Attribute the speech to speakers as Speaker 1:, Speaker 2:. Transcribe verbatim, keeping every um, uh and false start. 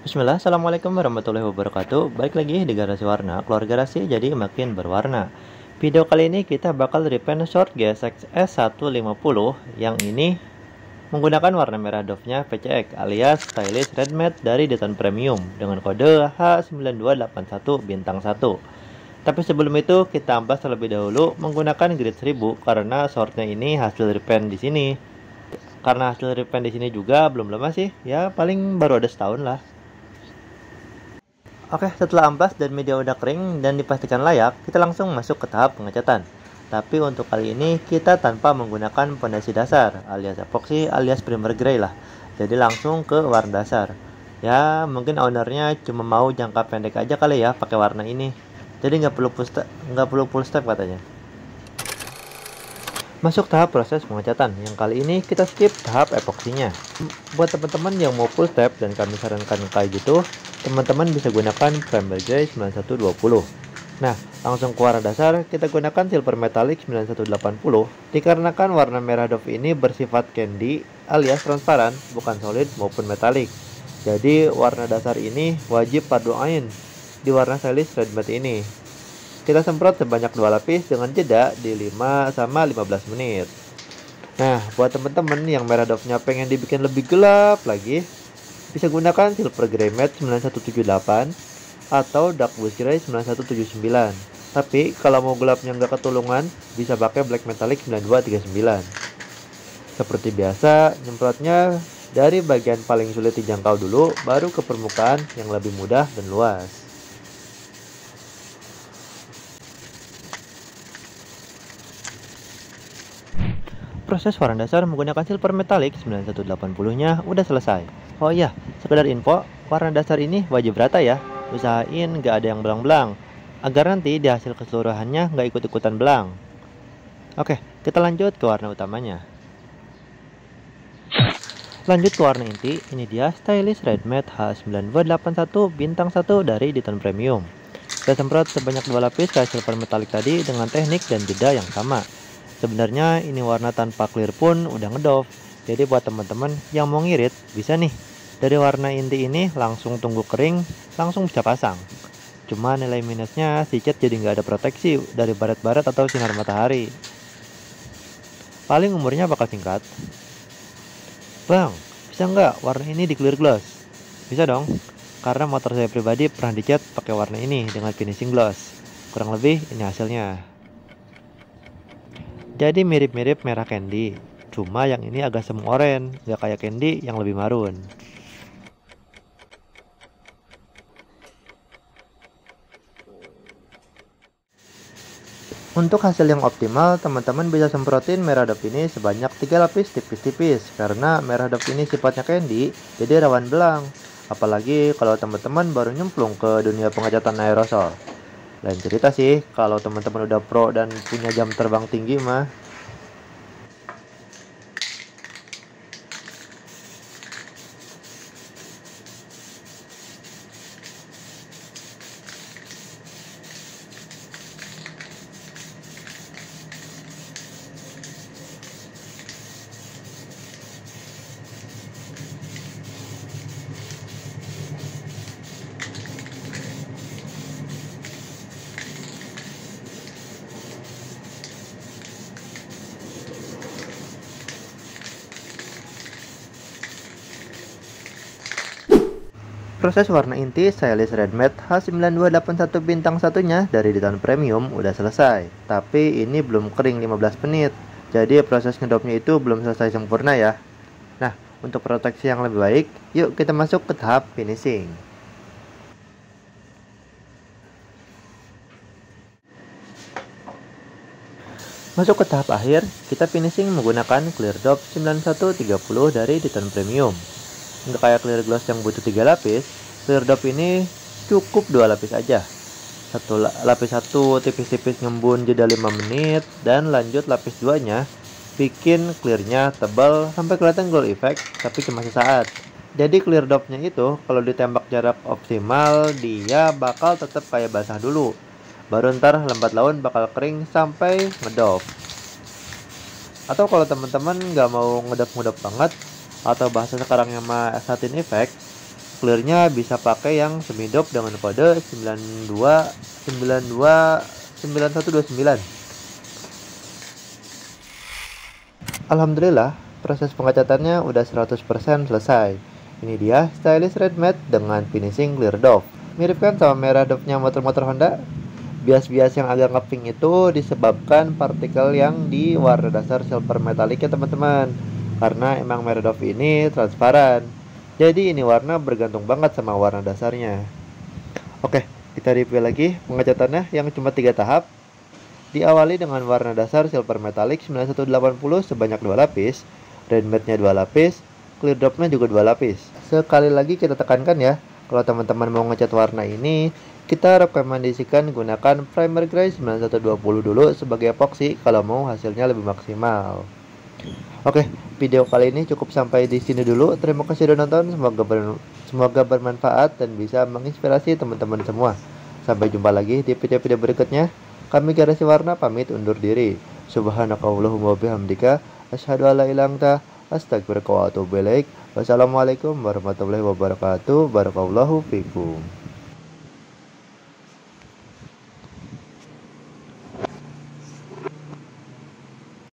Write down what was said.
Speaker 1: Bismillah, Assalamualaikum warahmatullahi wabarakatuh. Baik lagi di Garasi Warna, keluarga Garasi jadi makin berwarna. Video kali ini kita bakal repaint short G S X S seratus lima puluh yang ini menggunakan warna merah doff-nya P C X alias Stylish Red Matte dari Deton Premium dengan kode H sembilan dua delapan satu bintang satu. Tapi sebelum itu kita ampas terlebih dahulu menggunakan grid seribu karena shortnya ini hasil repaint di sini. Karena hasil repaint di sini juga belum lama sih, ya paling baru ada setahun lah. Oke, setelah amplas dan media udah kering dan dipastikan layak, kita langsung masuk ke tahap pengecatan. Tapi untuk kali ini kita tanpa menggunakan pondasi dasar alias epoxy alias primer gray lah. Jadi langsung ke warna dasar. Ya, mungkin ownernya cuma mau jangka pendek aja kali ya pakai warna ini. Jadi nggak perlu full step, nggak perlu full step katanya. Masuk tahap proses pengecatan. Yang kali ini kita skip tahap epoksinya. Buat teman-teman yang mau full step dan kami sarankan kayak gitu, teman-teman bisa gunakan primer gray sembilan satu dua nol. Nah, langsung ke warna dasar, kita gunakan silver metallic sembilan satu delapan nol. Dikarenakan warna merah doff ini bersifat candy alias transparan, bukan solid maupun metallic. Jadi warna dasar ini wajib padu ain di warna stylish red matte ini. Kita semprot sebanyak dua lapis dengan jeda di lima sama lima belas menit. Nah, buat teman-teman yang merah doff-nya pengen dibikin lebih gelap lagi, bisa gunakan silver gray matte sembilan satu tujuh delapan atau dark bluish gray sembilan satu tujuh sembilan. Tapi kalau mau gelapnya nggak ketulungan, bisa pakai black metallic sembilan dua tiga sembilan. Seperti biasa, nyemprotnya dari bagian paling sulit dijangkau dulu, baru ke permukaan yang lebih mudah dan luas. Proses warna dasar menggunakan silver metallic sembilan satu delapan nol nya udah selesai. Oh iya, sekedar info, warna dasar ini wajib rata ya. Usahain nggak ada yang belang-belang, agar nanti di hasil keseluruhannya nggak ikut-ikutan belang. Oke, kita lanjut ke warna utamanya. Lanjut ke warna inti, ini dia Stylish Red Matte H sembilan dua delapan satu bintang satu dari Deton Premium. Kita semprot sebanyak dua lapis kayak silver metallic tadi dengan teknik dan jeda yang sama. Sebenarnya ini warna tanpa clear pun udah ngedoff. Jadi buat teman-teman yang mau ngirit, bisa nih dari warna inti ini langsung tunggu kering, langsung bisa pasang. Cuma nilai minusnya si cat jadi nggak ada proteksi dari baret-baret atau sinar matahari. Paling umurnya bakal singkat. Bang, bisa nggak warna ini di clear gloss? Bisa dong, karena motor saya pribadi pernah dicat pakai warna ini dengan finishing gloss. Kurang lebih ini hasilnya. Jadi mirip-mirip merah candy, cuma yang ini agak semu oranye, nggak kayak candy yang lebih marun. Untuk hasil yang optimal, teman-teman bisa semprotin merah doff ini sebanyak tiga lapis tipis-tipis, karena merah doff ini sifatnya candy, jadi rawan belang. Apalagi kalau teman-teman baru nyemplung ke dunia pengecatan aerosol. Lain cerita sih kalau teman-teman udah pro dan punya jam terbang tinggi mah. Proses warna inti Stylish Red Matte H sembilan dua delapan satu bintang satunya dari Deton Premium udah selesai. Tapi ini belum kering lima belas menit. Jadi proses ngedopnya itu belum selesai sempurna ya. Nah, untuk proteksi yang lebih baik, yuk kita masuk ke tahap finishing. Masuk ke tahap akhir, kita finishing menggunakan clear doff sembilan satu tiga nol dari Deton Premium. Nggak kayak clear gloss yang butuh tiga lapis, clear doff ini cukup dua lapis aja. Satu lapis satu tipis-tipis ngembun jeda lima menit, dan lanjut lapis duanya bikin clearnya tebal sampai kelihatan glow effect, tapi cuma sesaat. Jadi clear doff-nya itu kalau ditembak jarak optimal dia bakal tetap kayak basah dulu. Baru ntar lambat laun bakal kering sampai ngedoff. Atau kalau teman-teman nggak mau ngedoff-ngedoff banget, atau bahasa sekarangnya mah satin effect, Clearnya bisa pakai yang semidop dengan kode sembilan dua sembilan dua sembilan satu dua sembilan. Alhamdulillah, proses pengecatannya udah seratus persen selesai. Ini dia stylish red matte dengan finishing clear doff. Mirip kan sama merah doffnya motor-motor Honda? Bias-bias yang agak ngepink itu disebabkan partikel yang di warna dasar silver metallic ya teman-teman. Karena emang merah doff ini transparan. Jadi ini warna bergantung banget sama warna dasarnya. Oke, kita review lagi pengecatannya yang cuma tiga tahap. Diawali dengan warna dasar silver metallic sembilan satu delapan nol sebanyak dua lapis, red matte-nya dua lapis, clear drop-nya juga dua lapis. Sekali lagi kita tekankan ya, kalau teman-teman mau ngecat warna ini, kita rekomendasikan gunakan primer gray sembilan satu dua nol dulu sebagai epoxy kalau mau hasilnya lebih maksimal. Oke, video kali ini cukup sampai di sini dulu. Terima kasih sudah nonton, semoga ber semoga bermanfaat dan bisa menginspirasi teman-teman semua. Sampai jumpa lagi di video-video berikutnya. Kami Garasi Warna pamit undur diri. Subhanakallahumma wabihamdika asyhadu alla ilaha illa anta astaghfiruka wa atubu ilaik. Wassalamualaikum warahmatullahi wabarakatuh. Barakallahu fikum.